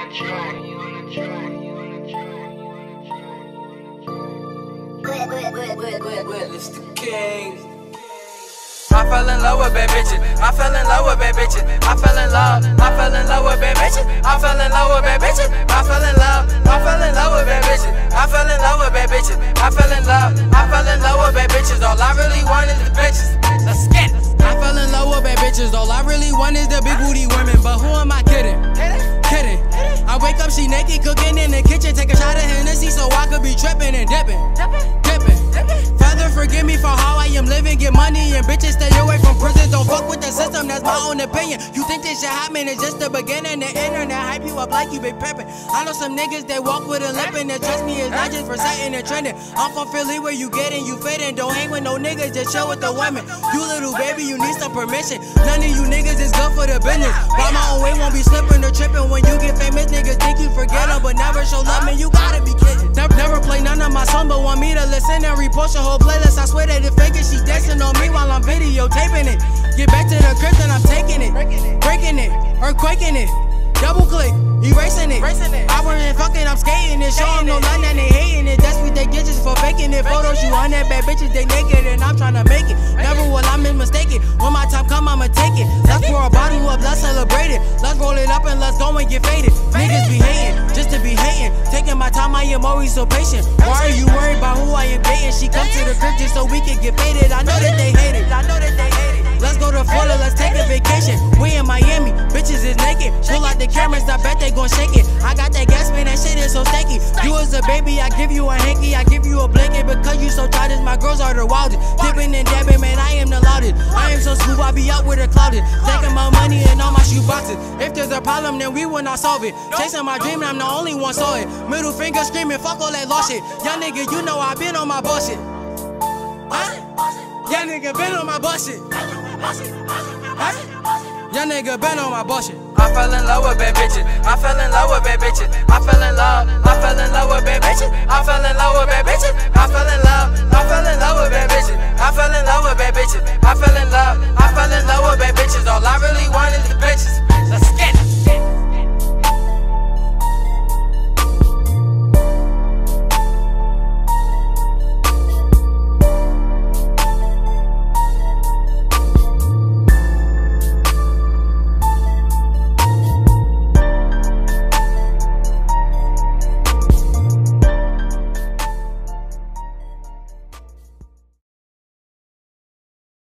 It's the king. I fell in love with bad bitches. I fell in love with bad bitches. I fell in love. I fell in love with bad bitches. I fell in love with bad bitches. I fell in love. I fell in love with bad bitches. I fell in love with bad bitches. I fell in love. I fell in love with bad bitches. All I really want is the bitches. Let's get it. I fell in love with bad bitches. All I really want is the big booty women. But who am I kidding? Kidding. I wake up, she naked, cooking in the kitchen. Take a shot of Hennessy so I could be tripping and dipping. Father, forgive me for how I am living. Get money and bitches, stay away from prison. Don't fuck with the system, that's my own opinion. You think this shit happen, it's just the beginning. The internet hype you up like you been pimpin'. I know some niggas that walk with a limp, and trust me, it's not just for sighting and trending. I'm from Philly where you get in, you fit in. Don't hang with no niggas, just chill with the women. You little baby, you need some permission. None of you niggas is good for the business. By my own way, won't be slipping or tripping. When you get famous, niggas think you forget them, but never show love, man, you gotta be kidding. Never play none of my song, but want me to listen and repost your whole playlist. I swear that the fake it, she dancing on me while I'm videotaping it. Get back to the crib, then I'm taking it, breaking it, earthquaking it. Double click, erasing it. I wasn't fucking, I'm skating it. Show them no love, and they hating it. That's what they get just for faking it. Photos you on that bad bitches, they naked, and I'm tryna make it. Never will I mistaken. When my time come, I'ma take it. Let's pour a bottle up, let's celebrate it. Let's roll it up and let's go and get faded. Niggas be hating, just to be hating. Taking my time, I am always so patient. Why are you worried about who I am dating? She comes to the crib just so we can get faded. I know that they hate it. Let's go to Florida, let's take a vacation. We in Miami, bitches is naked. Pull out the cameras, I bet they gon' shake it. I got that gas, man, that shit is so stanky. You as a baby, I give you a hanky, I give you a blanket. Because you so tight, my girls are the wildest. Dipping and dabbing, man, I am the loudest. I am so smooth, I be out with the clouded. Taking my money and all my shoe boxes. If there's a problem, then we will not solve it. Chasing my dream, and I'm the only one saw it. Middle finger screaming, fuck all that lost shit. Young nigga, you know I been on my bullshit. Young nigga been on my bullshit. Young nigga been on my bullshit. I fell in love with bad bitches. I fell in love with bad bitches. I fell in love. I fell in love with bad bitches. I fell in love with bad bitches. I fell in love. I fell in love with bad bitches. I fell in love with bad bitches. I fell in love. I fell in love with bad bitches. All I really want is the bitches.